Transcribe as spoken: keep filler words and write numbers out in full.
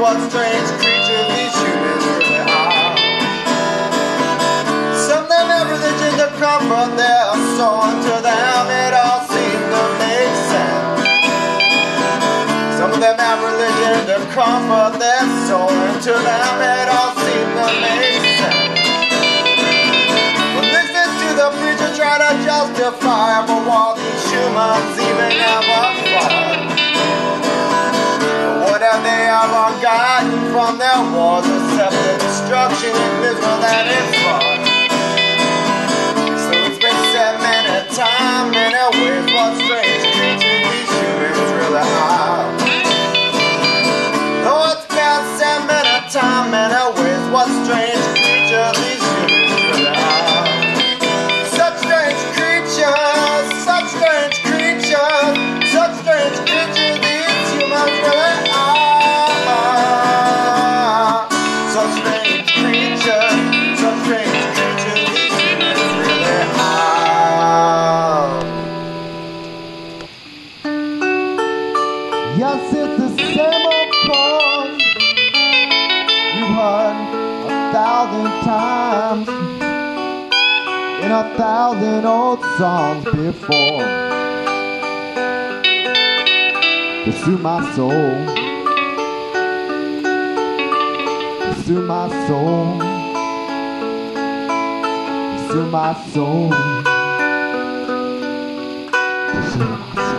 what strange creatures these humans really are. Some of them have religion to comfort their soul, and to them it all seems to make sense. Some of them have religion to comfort their soul, and to them it all seems to make sense. But listen to the preacher try to justify for all these humans even ever fought. What have they ever gotten from their wars except the destruction and misery that it brought? So it's been said many times, many ways, what strange creatures these humans really are. Though it's been said many times, many ways, what strange creatures these humans really are. Such strange creatures, such strange creatures, such strange creatures these humans really are. Such strange creatures, such strange creatures these humans really are. Yes, it's the same old chord you've heard a thousand times in a thousand old songs before. To soothe my soul, to soothe my soul, to soothe my soul, to soothe my soul.